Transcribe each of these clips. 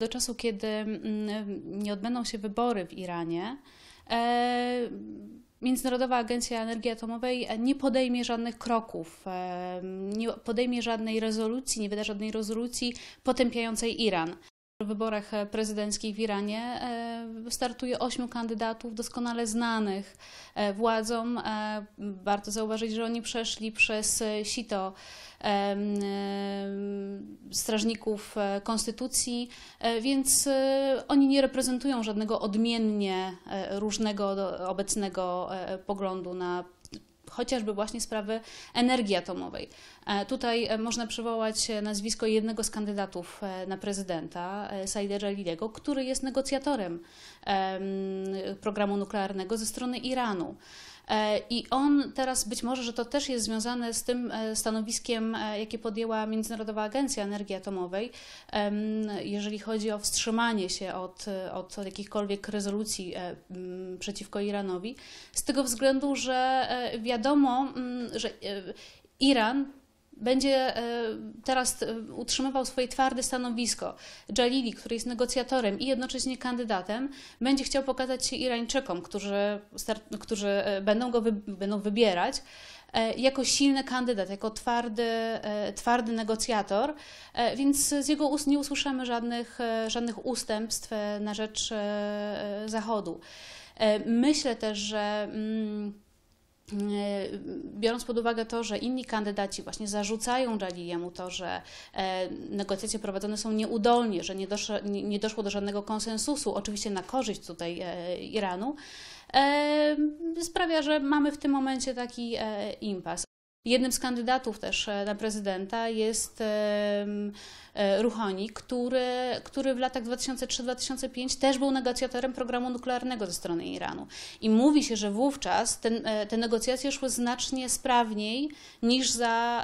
Do czasu, kiedy nie odbędą się wybory w Iranie, Międzynarodowa Agencja Energii Atomowej nie podejmie żadnych kroków, nie podejmie żadnej rezolucji, nie wyda żadnej rezolucji potępiającej Iran. W wyborach prezydenckich w Iranie startuje 8 kandydatów doskonale znanych władzom. Warto zauważyć, że oni przeszli przez sito strażników konstytucji, więc oni nie reprezentują żadnego odmiennie różnego od obecnego poglądu na chociażby właśnie sprawy energii atomowej. Tutaj można przywołać nazwisko jednego z kandydatów na prezydenta, Saida Jaliliego, który jest negocjatorem programu nuklearnego ze strony Iranu. I on teraz, być może, że to też jest związane z tym stanowiskiem, jakie podjęła Międzynarodowa Agencja Energii Atomowej, jeżeli chodzi o wstrzymanie się od jakichkolwiek rezolucji przeciwko Iranowi, z tego względu, że wiadomo, że Iran będzie teraz utrzymywał swoje twarde stanowisko. Jalili, który jest negocjatorem i jednocześnie kandydatem, będzie chciał pokazać się Irańczykom, którzy będą wybierać, jako silny kandydat, jako twardy negocjator, więc z jego ust nie usłyszymy żadnych ustępstw na rzecz Zachodu. Myślę też, że biorąc pod uwagę to, że inni kandydaci właśnie zarzucają Jaliliemu to, że negocjacje prowadzone są nieudolnie, że nie doszło do żadnego konsensusu, oczywiście na korzyść tutaj Iranu, sprawia, że mamy w tym momencie taki impas. Jednym z kandydatów też na prezydenta jest Rouhani, który w latach 2003-2005 też był negocjatorem programu nuklearnego ze strony Iranu. I mówi się, że wówczas te negocjacje szły znacznie sprawniej niż za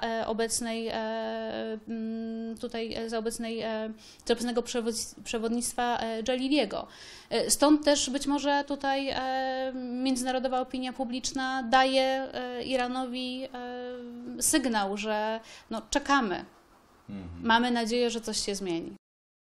obecnego przewodnictwa Jaliliego. Stąd też być może tutaj międzynarodowa opinia publiczna daje Iranowi sygnał, że no, czekamy. Mamy nadzieję, że coś się zmieni.